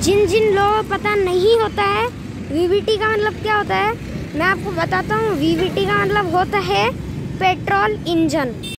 जिन जिन लोगों को पता नहीं होता है वीवीटी का मतलब क्या होता है, मैं आपको बताता हूँ। वीवीटी का मतलब होता है पेट्रोल इंजन।